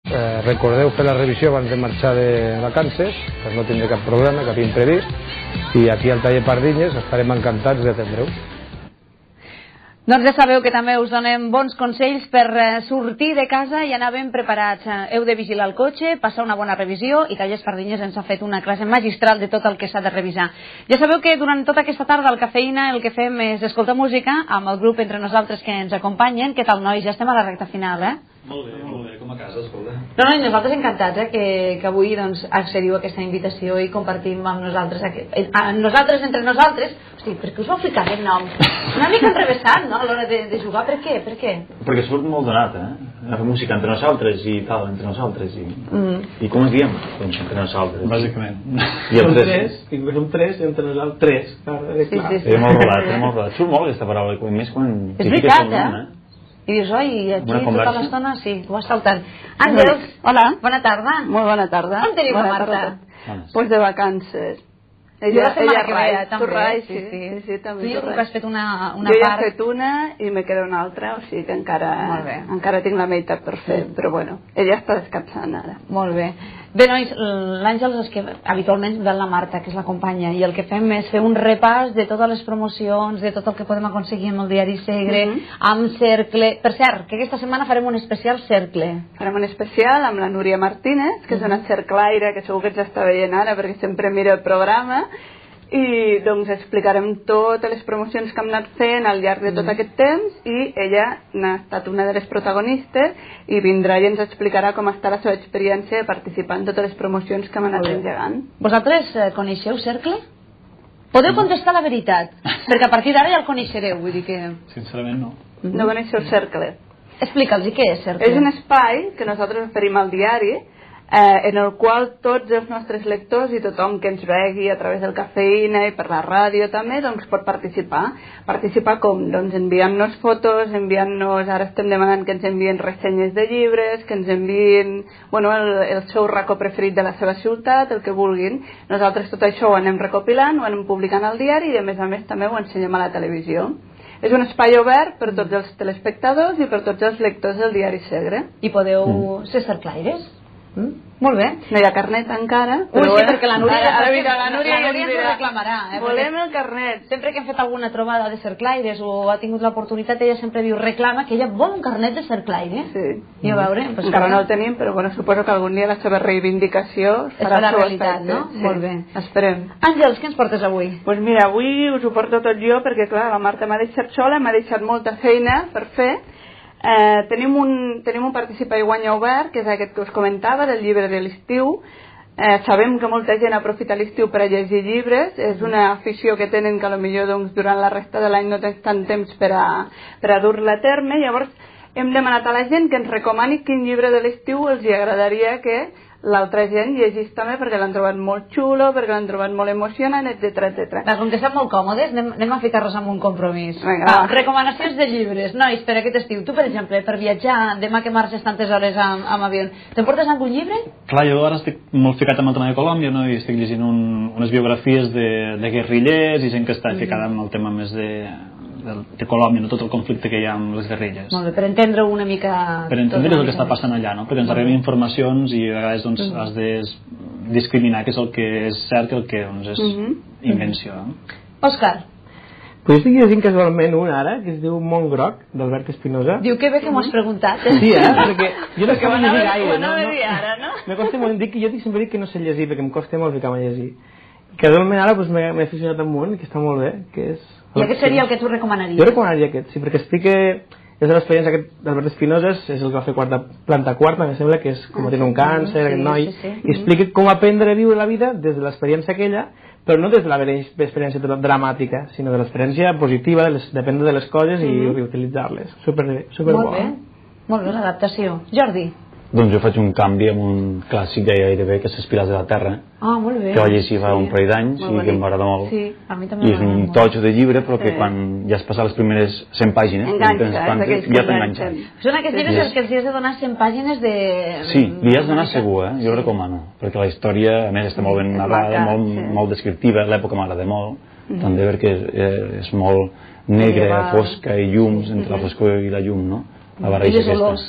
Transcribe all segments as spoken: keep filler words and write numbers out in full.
Eh, recordeu fer la revisió abans de marxar de vacances, per no tindre cap problema, cap imprevist, i aquí al taller Pardinyes estarem encantats d'atendre-ho. Doncs ja sabeu que també us donem bons consells per sortir de casa i anar ben preparats. Heu de vigilar el cotxe, passar una bona revisió, i Tallers Pardinyes ens ha fet una classe magistral de tot el que s'ha de revisar. Ja sabeu que durant tota aquesta tarda al Cafeïna el que fem és escoltar música amb el grup Entre Nosaltres que ens acompanyen. Què tal, nois? Ja estem a la recta final, eh? Molt bé, molt bé, com a casa, escolta. No, no, i nosaltres encantats eh, que, que avui doncs, accediu a aquesta invitació i compartim amb nosaltres, aquest, eh, nosaltres entre nosaltres. Hosti, per què us vau ficar aquest nom? Una mica enrevessat, no?, a l'hora de, de jugar. Per què? Per què? Perquè surt molt donat, eh? A fer música entre nosaltres i tal, entre nosaltres i... Mm. I com es diem? Doncs entre nosaltres. Bàsicament. I el tres, i som tres, i entre nosaltres tres. Clar, sí, sí, sí. És molt rodat, és molt rodat. Surt molt aquesta paraula, més quan... És veritat, eh? I dius, oi, aquí tota l'estona, sí, ho vas saltant. Àngels, hola. Bona tarda. Molt bona tarda. On teniu la Marta? Pues de vacances. Jo la setmana que ve, també. Tu rai, sí, sí, sí, també. Tu jo crec que has fet una part... Jo ja he fet una i me queda una altra, o sigui que encara encara tinc la meitat per fer, però bueno, ella està descansant ara. Molt bé. Bé, nois, l'Àngels és que habitualment ve la Marta, que és la companya, i el que fem és fer un repàs de totes les promocions, de tot el que podem aconseguir amb el diari Segre, amb Cercle... Per cert, que aquesta setmana farem un especial Cercle. Farem un especial amb la Núria Martínez, que és una cerclaire, que segur que ens està veient ara, perquè sempre mira el programa, i doncs explicarem totes les promocions que hem anat fent al llarg de tot mm. aquest temps, i ella n'ha estat una de les protagonistes i vindrà i ens explicarà com està la seva experiència de participar en totes les promocions que hem anat engegant. Vosaltres eh, coneixeu Cercle? Podeu contestar la veritat, perquè a partir d'ara ja el coneixereu, vull dir que... Sincerament no. No coneixeu Cercle? Explica'ls què és Cercle. És un espai que nosaltres oferim al diari, Eh, en el qual tots els nostres lectors i tothom que ens vegi a través del Cafeïna i per la ràdio també, doncs pot participar. Participar com? Doncs enviant-nos fotos, enviant-nos, ara estem demanant que ens envien ressenyes de llibres, que ens envien, bueno, el, el seu racó preferit de la seva ciutat, el que vulguin. Nosaltres tot això ho anem recopilant, ho anem publicant al diari i a més a més també ho ensenyem a la televisió. És un espai obert per tots els telespectadors i per tots els lectors del diari Segre. I podeu mm. ser cerclaires? Mm? Molt bé. No hi ha carnet encara. Ui, sí, perquè la Núria, ara, ara mira, la Núria, la Núria ens ho reclamarà. Eh, volem el carnet. Sempre que hem fet alguna trobada de cerclaires o ha tingut l'oportunitat, ella sempre diu, reclama que ella vol un carnet de cerclaire. Sí. I a veure... Pues encara no el tenim, però bueno, suposo que algun dia la seva reivindicació farà la realitat, no? Sí. Molt bé. Esperem. Àngels, què ens portes avui? Doncs pues mira, avui us ho porto tot jo perquè, clar, la Marta m'ha deixat sola, m'ha deixat molta feina per fer. Eh, tenim, un, tenim un Participa i Guanya obert, que és aquest que us comentava, del llibre de l'estiu. Eh, sabem que molta gent aprofita l'estiu per a llegir llibres, és una afició que tenen que potser doncs, durant la resta de l'any no tens tant temps per a, per a dur-la a terme. Llavors hem demanat a la gent que ens recomani quin llibre de l'estiu els hi agradaria que l'altra gent llegís també, perquè l'han trobat molt xulo, perquè l'han trobat molt emocionant, etcètera, etcètera. Va, com que estan molt còmodes, anem, anem a ficar-nos en un compromís. Vinga, va, recomanacions de llibres. Nois, per aquest estiu, tu per exemple, per viatjar, demà que marxes tantes hores amb, amb avió, t'emportes algun llibre? Clar, jo ara estic molt ficat amb el tema de Colòmbia, no? I estic llegint un, unes biografies de, de guerrillers i gent que està ficada amb el tema més de... De, de Colòmbia, no tot el conflicte que hi ha amb les guerrilles. Molt bé, per entendre una mica... Per entendre el que està passant allà, no? Perquè ens arriben informacions i a vegades doncs, has de discriminar què és el que és cert i el que doncs, és invenció. Òscar. Pues estic llegint casualment un ara, que es diu Mont Groc, d'Albert Espinosa. Diu que bé que m'ho has preguntat. Sí, eh? Perquè jo no sé llegir gaire. No, no, ara, no? Me costa molt dir que jo sempre dic que no sé llegir, perquè em costa molt ficar-me a llegir. Casualment ara pues, m'he aficionat amb un, que està molt bé, que és... I aquest seria el que tu recomanaries? Jo recomanaria aquest, sí, perquè explica... És de l'experiència d'Albert Espinosa, és el que va fer quarta, planta quarta, em sembla, que és com ah, tenir un càncer, sí, aquest noi, sí, sí. I explica com aprendre a viure la vida des de l'experiència aquella, però no des de l'experiència dramàtica, sinó de l'experiència positiva, de les, dependre de les coses i mm-hmm. utilitzar-les. Super, super molt bé, molt bé l'adaptació. Jordi? Doncs jo faig un canvi amb un clàssic gairebé, que és Les Pilars de la Terra, ah, molt bé. que vaig llegir fa sí. un parell d'anys i que m'agrada molt. Sí, a mi també I és un totxo de llibre, però que sí. quan ja has passat les primeres cent pàgines, enganxa, quantes, ja t'enganxa. Són aquests llibres sí. que els has de donar cent pàgines de... Sí, li has de donar segur, eh? jo ho recomano, perquè la història, a més, està molt ben narrada, molt, sí. molt descriptiva, l'època m'agrada molt, mm-hmm. també perquè és, és molt negra, fosca i llums, entre la foscor i la llum, no? La barreja aquesta.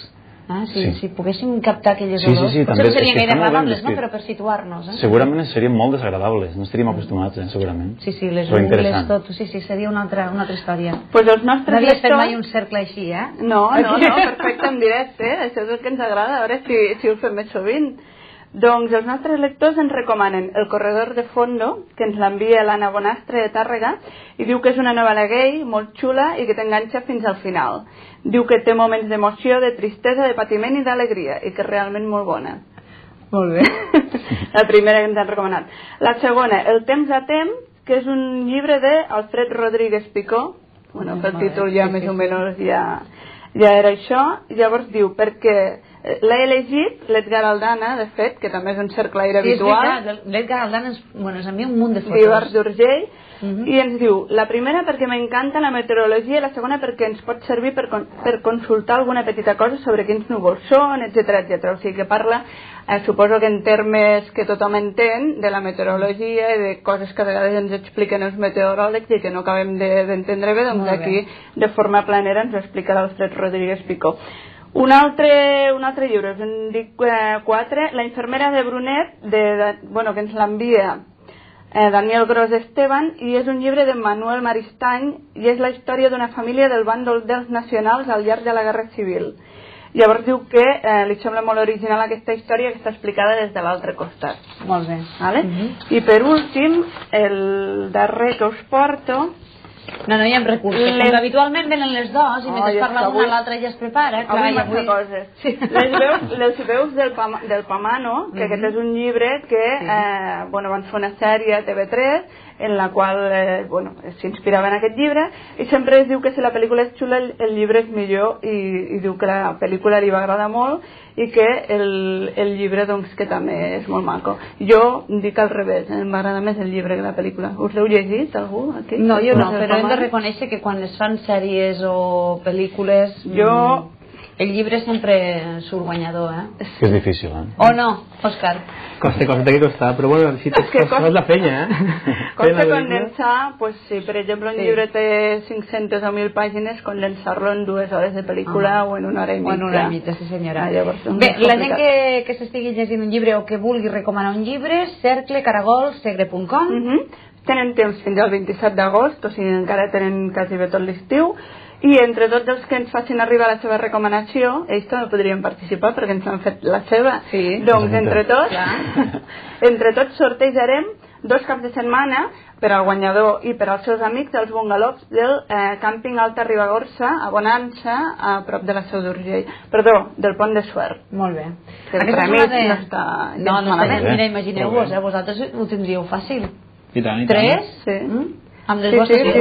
Ah, si, Sí. si poguéssim captar aquelles Sí, sí, olors, sí, potser també no és serien que gaire està molt ben agradables, no? descrit. Però per situar-nos. Eh? Segurament serien molt desagradables, no estaríem acostumats, eh, segurament. Sí, sí, les Però ungles, interessant. tot, sí, sí, seria una altra, una altra història. Pues els No nostres havies fet lectors... mai un cercle així, eh? No, no, no, perfecte, en directe, eh? Això és el que ens agrada, a veure si, si ho fem més sovint. Doncs els nostres lectors ens recomanen El corredor de fondo, que ens l'envia l'Anna Bonastre de Tàrrega, i diu que és una novel·la gay, molt xula i que t'enganxa fins al final. Diu que té moments d'emoció, de tristesa, de patiment i d'alegria, i que és realment molt bona. Molt bé. La primera que ens han recomanat. La segona, El temps a temps, que és un llibre d'Alfred Rodríguez Picó. Bueno, pel títol ja més o menys ja, ja era això. Llavors diu, perquè l'ha elegit l'Edgar Aldana, de fet, que també és un cerclaire habitual. Sí, és veritat, l'Edgar Aldana ens, bueno, ens envia un munt de fotos. d'Ivars d'Urgell, uh -huh. i ens diu, la primera perquè m'encanta la meteorologia i la segona perquè ens pot servir per, con per consultar alguna petita cosa sobre quins núvols són, etcètera, etcètera. O sigui que parla, eh, suposo que en termes que tothom entén, de la meteorologia i de coses que a vegades ens expliquen els meteoròlegs i que no acabem d'entendre bé, doncs aquí de forma planera ens ho explica l'Alfred Rodríguez Picó. Un altre, un altre llibre, us en dic eh, quatre, La infermera de Brunet, de, de, bueno, que ens l'envia eh, Daniel Gros Esteban, i és un llibre de Manuel Maristany i és la història d'una família del bàndol dels nacionals al llarg de la Guerra Civil. Llavors diu que eh, li sembla molt original aquesta història que està explicada des de l'altre costat. Molt bé. Vale? Uh -huh. I per últim, el darrer que us porto... No, no hi ha recursos. Les... Com que habitualment venen les dos i mentre oh, parla avui... una l'altra ja es prepara. Clar, avui i massa avui... coses. Sí. Les veus, les veus del, Pama, del Pamano, que uh -huh. aquest és un llibre que sí. eh, bueno, van fer una sèrie a T V tres en la qual eh, bueno, s'inspirava en aquest llibre, i sempre es diu que si la pel·lícula és xula el, el llibre és millor, i, i diu que la pel·lícula li va agradar molt i que el, el llibre doncs que també és molt maco. Jo dic al revés, em va agradar més el llibre que la pel·lícula. Us l'heu llegit algú aquí? No, jo no, el però hem de Pamano? reconèixer que quan es fan sèries o pel·lícules jo... el llibre sempre surt guanyador, eh? Que és difícil, eh? O no, Òscar? Costa, costa que costa, però bueno, si tu que costa, fas la feina, eh? Costa condensar, pues si per exemple un sí. llibre té cinc-centes o mil pàgines, condensar-lo en dues hores de pel·lícula ah. o en una hora i mitja. O en una hora i mitja, sí senyora. Ah, llavors, bé, la gent que, que s'estigui llegint un llibre o que vulgui recomanar un llibre, cercle caragol segre punt com. Uh -huh. Tenen temps fins al vint-i-set d'agost, o sigui, encara tenen quasi bé tot l'estiu, i entre tots els que ens facin arribar la seva recomanació, ells també podrien participar perquè ens han fet la seva. Sí. Doncs entre tots, entre tots sortejarem dos caps de setmana per al guanyador i per als seus amics dels bungalows del eh, càmping Alta Ribagorça, a Bonança, a prop de la Seu d'Urgell. Perdó, del Pont de Suert. Molt bé. Que el Aquesta remís de... no està no, no malament. Mira, imagineu-vos, eh? Vosaltres ho tindríeu fàcil. I tant, i tant. Tres? Sí. Mm? Amb les Sí, vostres sí, sí.